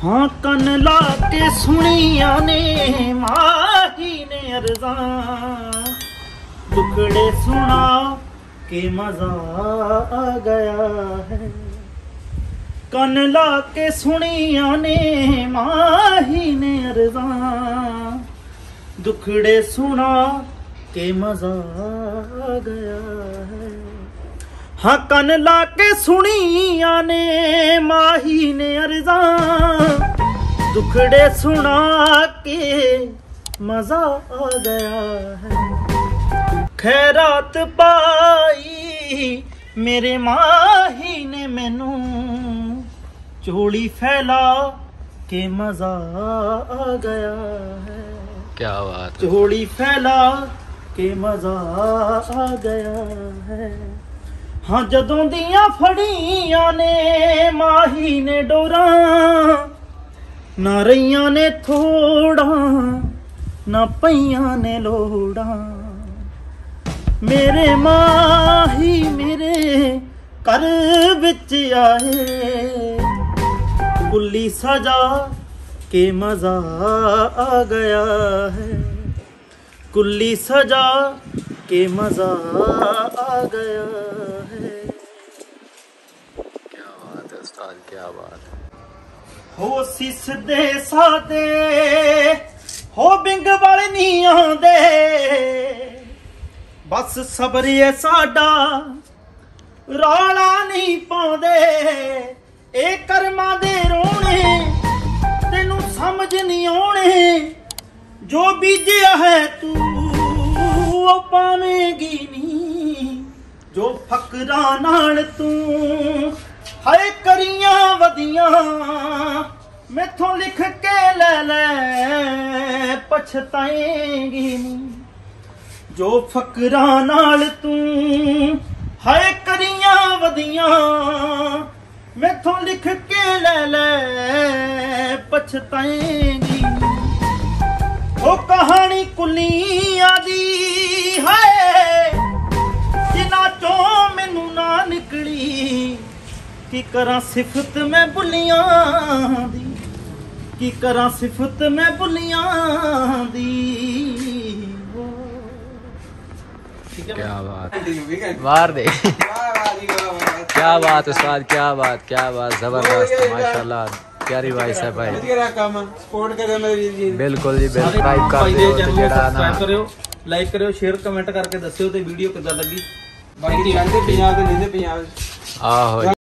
हाँ कन ला के सुनिया ने माही ने अर्जा टुकड़े सुना के मजा आ गया है। कन ला के सुनिया ने माही ने अर्जा दुखड़े सुना के मजा आ गया है। हाँ कन ला के सुनिया ने माही ने अर्जा दुखड़े सुना के मजा आ गया है। खैरात पाई मेरे माही ने मैनू चोली फैला के मजा आ गया है। क्या बात, चोली फैला के मजा आ गया है। हाँ जदों दियां फड़ियां ने माही ने डोरा ना रहियां ने थोड़ा ना पईयां ने लोड़ा। मेरे माही मेरे घर विच आए कुल्ली सजा के मजा आ गया है। कुल्ली सजा के मजा आ गया है। क्या बात है उस्ताद, क्या बात है। हो सिस दे सादे हो बिंग वाले नहीं आंदे बस सबर है साडा रौला नहीं पाउंदे। ए कर्मां दे रोने तेनू समझ नहीं आउणे जो बीजिया है तू ओ पावेंगी नी। जो फकरां नाल तू हाय करियां वदियां मैथों लिख के ले ले पछताएंगी नी। जो फकरां नाल तू हाय करियां वदियां मैथों लिख के ले ले पछताएंगी। ओ कहानी कुलियां दी है जिन्हां चों मैनू ना निकली। की करा सिफत मैं बुलियां दी, की करा सिफत मैं बुलियां दी। क्या बात, मार दे। क्या बात उस्ताद, क्या बात, क्या बात, जबरदस्त, माशाल्लाह, प्यारी वॉइस है भाई। सपोर्ट करो मेरी, बिल्कुल जी, सब्सक्राइब कर दियो ते जेड़ा ना लाइक करियो, शेयर कमेंट करके दस्सियो ते वीडियो किद्दां लगी। बाकी पंजाब दे पंजाब आहो।